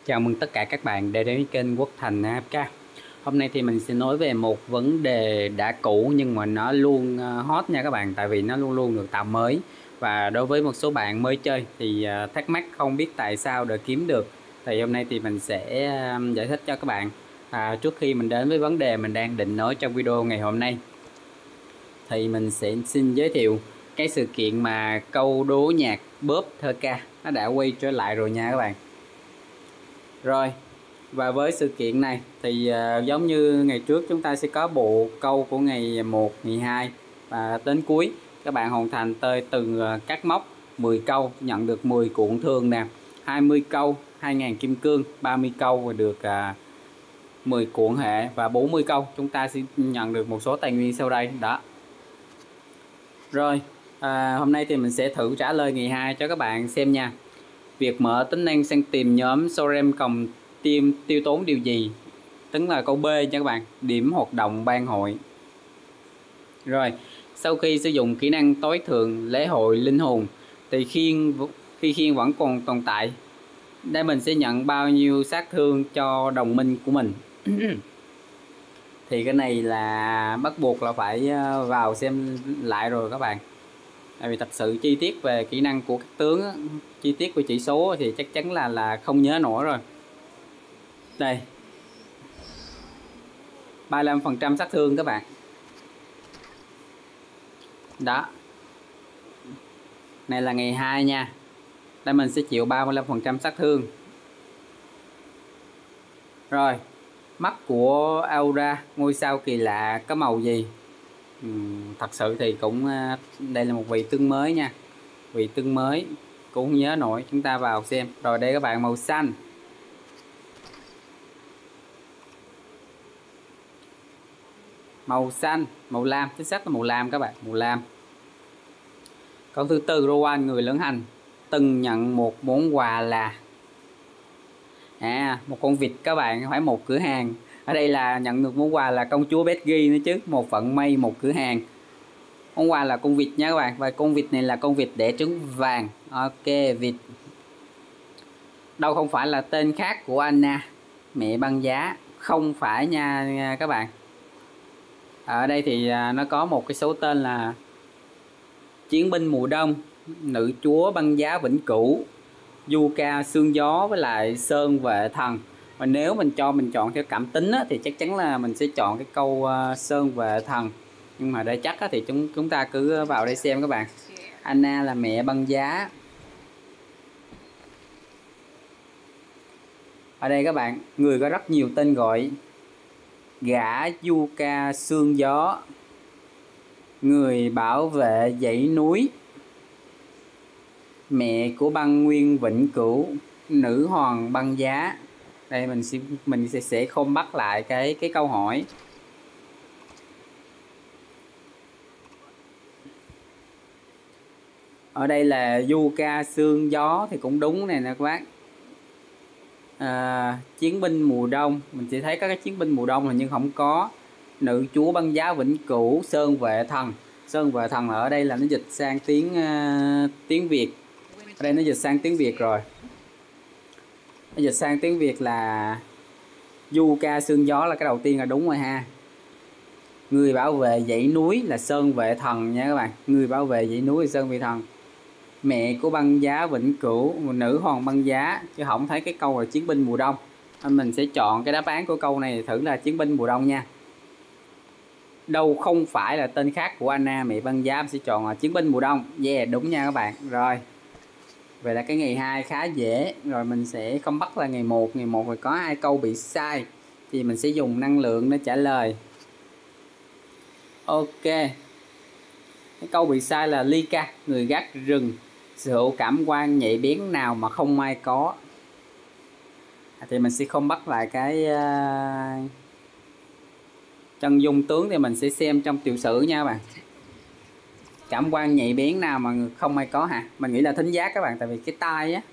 Chào mừng tất cả các bạn đã đến với kênh Quốc Thành AFK. Hôm nay thì mình sẽ nói về một vấn đề đã cũ nhưng mà nó luôn hot nha các bạn, tại vì nó luôn luôn được tạo mới. Và đối với một số bạn mới chơi thì thắc mắc không biết tại sao để kiếm được, thì hôm nay thì mình sẽ giải thích cho các bạn. Trước khi mình đến với vấn đề mình đang định nói trong video ngày hôm nay, thì mình sẽ xin giới thiệu cái sự kiện mà câu đố nhạc bóp thơ ca nó đã quay trở lại rồi nha các bạn. Rồi, và với sự kiện này thì giống như ngày trước chúng ta sẽ có bộ câu của ngày 1, ngày 2 và đến cuối các bạn hoàn thành từ các mốc 10 câu nhận được 10 cuộn thường nè, 20 câu 2.000 kim cương, 30 câu và được 10 cuộn hệ, và 40 câu chúng ta sẽ nhận được một số tài nguyên sau đây đó. Rồi, hôm nay thì mình sẽ thử trả lời ngày 2 cho các bạn xem nha. Việc mở tính năng sang tìm nhóm Sorem Còng tiêu tốn điều gì? Tức là câu B nha các bạn, điểm hoạt động ban hội. Rồi, sau khi sử dụng kỹ năng tối thượng lễ hội linh hồn thì khi khiên vẫn còn tồn tại, đây mình sẽ nhận bao nhiêu sát thương cho đồng minh của mình. Thì cái này là bắt buộc là phải vào xem lại rồi các bạn. Tại vì thật sự chi tiết về kỹ năng của các tướng, chi tiết của chỉ số thì chắc chắn là không nhớ nổi rồi. Đây, 35% sát thương các bạn. Đó. Này là ngày 2 nha. Đây mình sẽ chịu 35% sát thương. Rồi, mắt của Aura ngôi sao kỳ lạ có màu gì? Thật sự thì cũng đây là một vị tướng mới nha. Vị tướng mới cũng không nhớ nổi, chúng ta vào xem. Rồi đây các bạn, màu xanh. Màu xanh, màu lam, chính xác là màu lam các bạn, màu lam. Câu thứ tư, Rowan người lưỡng hành từng nhận một món quà là một con vịt các bạn, không phải một cửa hàng. Ở đây là nhận được món quà là công chúa Betty nữa chứ, một vận may một cửa hàng. Món quà là con vịt nha các bạn, và con vịt này là con vịt đẻ trứng vàng. Ok, vịt. Đâu không phải là tên khác của Anna mẹ băng giá, không phải nha các bạn. Ở đây thì nó có một cái số tên là chiến binh mùa đông, nữ chúa băng giá vĩnh cửu, Yuka sương gió với lại sơn vệ thần. Và nếu mình chọn theo cảm tính á, thì chắc chắn là mình sẽ chọn cái câu sơn vệ thần. Nhưng mà để chắc á, thì chúng ta cứ vào đây xem các bạn. Anna là mẹ băng giá. Ở đây các bạn, người có rất nhiều tên gọi: gã Yuka sương gió, người bảo vệ dãy núi, mẹ của băng nguyên vĩnh cửu, nữ hoàng băng giá. Đây mình sẽ không bắt lại cái câu hỏi. Ở đây là Yuka sương gió thì cũng đúng này nè các bác. Chiến binh mùa đông, mình chỉ thấy các cái chiến binh mùa đông hình như không có. Nữ chúa băng giá vĩnh cửu, sơn vệ thần. Sơn vệ thần ở đây là nó dịch sang tiếng Việt. Ở đây nó dịch sang tiếng Việt rồi. Nó dịch sang tiếng Việt là Yuka sương gió là cái đầu tiên là đúng rồi ha. Người bảo vệ dãy núi là sơn vệ thần nha các bạn. Người bảo vệ dãy núi là sơn vệ thần. Mẹ của băng giá vĩnh cửu, nữ hoàng băng giá, chứ không thấy cái câu là chiến binh mùa đông. Mình sẽ chọn cái đáp án của câu này thử là chiến binh mùa đông nha. Đâu không phải là tên khác của Anna mẹ băng giá, mình sẽ chọn là chiến binh mùa đông. Yeah, đúng nha các bạn. Rồi, vậy là cái ngày 2 khá dễ. Rồi mình sẽ không bắt là ngày 1. Ngày 1 rồi có 2 câu bị sai thì mình sẽ dùng năng lượng để trả lời. Ok, cái câu bị sai là Lika, người gác rừng, sở hữu cảm quan nhạy bén nào mà không ai có. Thì mình sẽ không bắt lại cái chân dung tướng, thì mình sẽ xem trong tiểu sử nha các bạn. Cảm quan nhạy bén nào mà không ai có hả? Mình nghĩ là thính giác các bạn, tại vì cái tai á.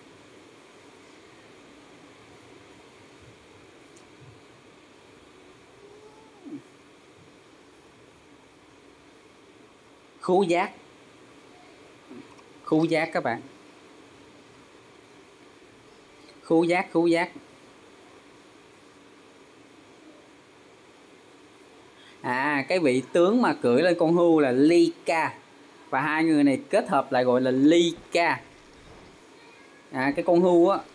Khứu giác. Khứu giác các bạn. Khứu giác, khứu giác. Cái vị tướng mà cưỡi lên con hươu là Ly-Ca, và hai người này kết hợp lại gọi là Ly-Ca. Cái con hươu á,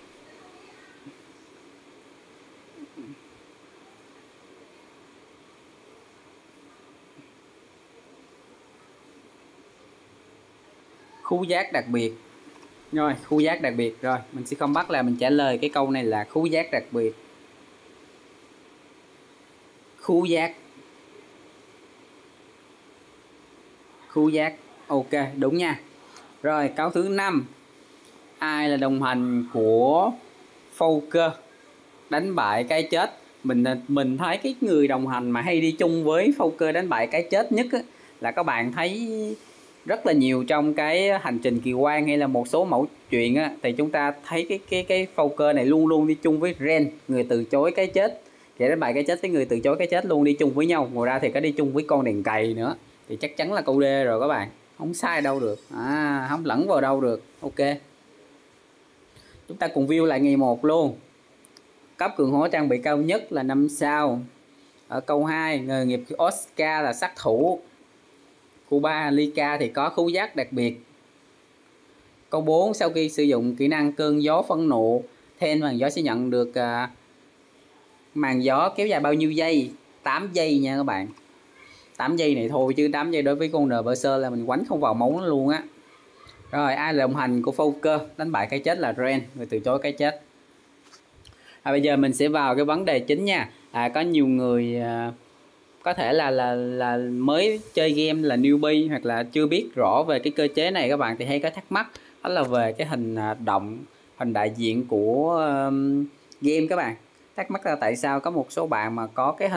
khứu giác đặc biệt. Rồi, khứu giác đặc biệt. Rồi, mình sẽ không bắt là mình trả lời cái câu này là khứu giác đặc biệt. Khứu giác. Khứu giác. Ok, đúng nha. Rồi, câu thứ 5. Ai là đồng hành của Joker đánh bại cái chết? Mình thấy cái người đồng hành mà hay đi chung với Joker đánh bại cái chết nhất á, là các bạn thấy rất là nhiều trong cái hành trình kỳ quan hay là một số mẫu chuyện á, thì chúng ta thấy cái Joker này luôn luôn đi chung với Ren, người từ chối cái chết. Kẻ đánh bại cái chết với người từ chối cái chết luôn đi chung với nhau. Ngoài ra thì có đi chung với con đèn cày nữa. Thì chắc chắn là câu D rồi các bạn, không sai đâu được, không lẫn vào đâu được. Ok, chúng ta cùng view lại ngày 1 luôn. Cấp cường hóa trang bị cao nhất là 5 sao. Ở câu 2, nghề nghiệp Oscar là sát thủ. Câu 3, Ly-Ca thì có khứu giác đặc biệt. Câu 4, sau khi sử dụng kỹ năng cơn gió phẫn nộ, Then màn gió sẽ nhận được màn gió kéo dài bao nhiêu giây? 8 giây nha các bạn. 8 giây này thôi, chứ 8 giây đối với con Nberser là mình quánh không vào máu nó luôn á. Rồi, ai là đồng hành của Joker đánh bại cái chết là Ren, người từ chối cái chết. Bây giờ mình sẽ vào cái vấn đề chính nha. Có nhiều người có thể là mới chơi game, là newbie, hoặc là chưa biết rõ về cái cơ chế này các bạn, thì hay có thắc mắc đó là về cái hình động, hình đại diện của game các bạn. Thắc mắc là tại sao có một số bạn mà có cái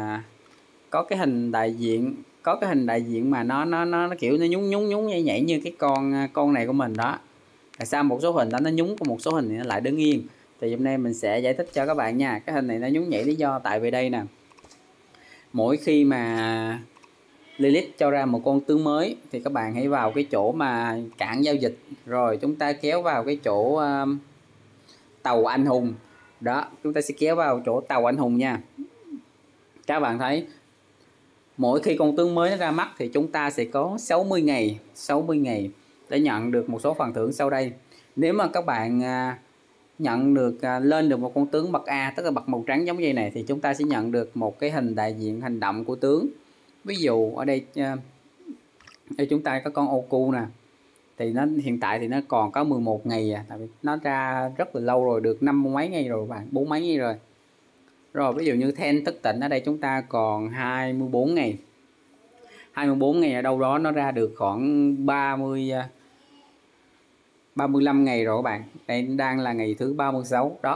hình đại diện mà nó kiểu nó nhún nhảy nhảy như cái con này của mình đó. Tại sao một số hình đó nó nhún, còn một số hình thì nó lại đứng yên? Thì hôm nay mình sẽ giải thích cho các bạn nha. Cái hình này nó nhún nhảy lý do tại vì đây nè, mỗi khi mà Lilith cho ra một con tướng mới thì các bạn hãy vào cái chỗ mà cản giao dịch, rồi chúng ta kéo vào cái chỗ tàu anh hùng đó, chúng ta sẽ kéo vào chỗ tàu anh hùng nha. Các bạn thấy mỗi khi con tướng mới nó ra mắt thì chúng ta sẽ có 60 ngày để nhận được một số phần thưởng sau đây. Nếu mà các bạn nhận được lên được một con tướng bậc A, tức là bậc màu trắng giống như này, thì chúng ta sẽ nhận được một cái hình đại diện hành động của tướng. Ví dụ ở đây chúng ta có con Oku nè, thì nó hiện tại thì nó còn có 11 ngày tại vì nó ra rất là lâu rồi, được 5 mấy ngày rồi bạn, 4 mấy ngày rồi. Rồi ví dụ như Then thức tỉnh ở đây chúng ta còn 24 ngày. 24 ngày ở đâu đó nó ra được khoảng 35 ngày rồi các bạn. Đây đang là ngày thứ 36 đó.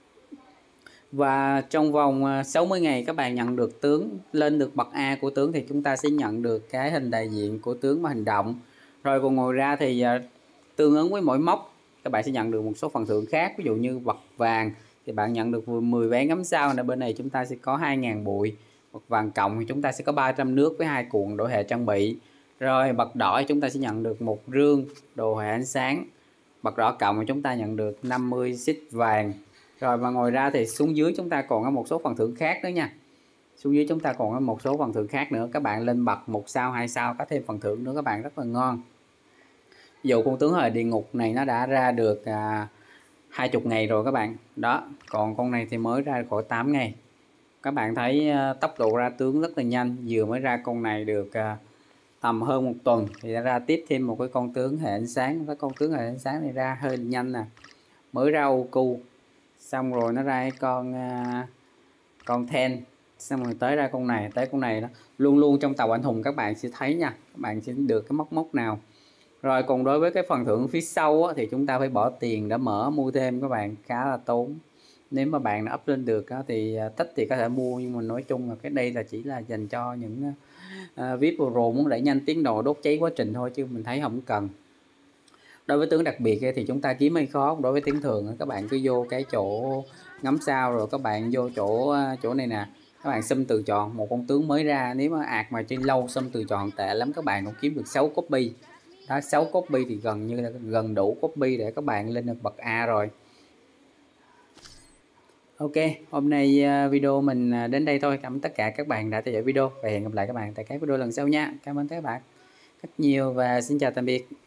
Và trong vòng 60 ngày các bạn nhận được tướng, lên được bậc A của tướng thì chúng ta sẽ nhận được cái hình đại diện của tướng mà hành động. Rồi còn ngồi ra thì tương ứng với mỗi mốc các bạn sẽ nhận được một số phần thưởng khác. Ví dụ như bậc vàng thì bạn nhận được 10 vé ngắm sao, ở bên này chúng ta sẽ có 2.000 bụi. Bậc vàng cộng thì chúng ta sẽ có 300 nước với 2 cuộn đổi hệ trang bị. Rồi bậc đỏ chúng ta sẽ nhận được một rương đồ hệ ánh sáng. Bậc đỏ cộng thì chúng ta nhận được 50 xích vàng. Rồi và ngoài ra thì xuống dưới chúng ta còn có một số phần thưởng khác nữa nha. Xuống dưới chúng ta còn có một số phần thưởng khác nữa. Các bạn lên bậc 1 sao 2 sao có thêm phần thưởng nữa các bạn, rất là ngon. Ví dụ con tướng hời địa ngục này nó đã ra được 20 ngày rồi các bạn. Đó, còn con này thì mới ra khỏi 8 ngày. Các bạn thấy tốc độ ra tướng rất là nhanh. Vừa mới ra con này được tầm hơn 1 tuần thì đã ra tiếp thêm một cái con tướng hệ ánh sáng. Cái con tướng hệ ánh sáng này ra hơi nhanh nè. Mới ra Oku, xong rồi nó ra cái con Then, xong rồi tới ra con này, tới con này đó. Luôn luôn trong tàu anh hùng các bạn sẽ thấy nha, các bạn sẽ được cái mốc nào. Rồi còn đối với cái phần thưởng phía sau á, thì chúng ta phải bỏ tiền để mua thêm các bạn, khá là tốn. Nếu mà bạn up lên được á, thì thích thì có thể mua, nhưng mà nói chung là cái đây là chỉ là dành cho những VIP Pro muốn đẩy nhanh tiến độ đốt cháy quá trình thôi, chứ mình thấy không cần. Đối với tướng đặc biệt thì chúng ta kiếm hơi khó. Đối với tướng thường các bạn cứ vô cái chỗ ngắm sao, rồi các bạn vô chỗ này nè, các bạn xâm từ chọn một con tướng mới ra. Nếu mà mà trên lâu xâm từ chọn tệ lắm, các bạn cũng kiếm được 6 copy đó. 6 copy thì gần như là gần đủ copy để các bạn lên được bậc A rồi. Ok, hôm nay video mình đến đây thôi. Cảm ơn tất cả các bạn đã theo dõi video và hẹn gặp lại các bạn tại các video lần sau nha. Cảm ơn các bạn rất nhiều và xin chào tạm biệt.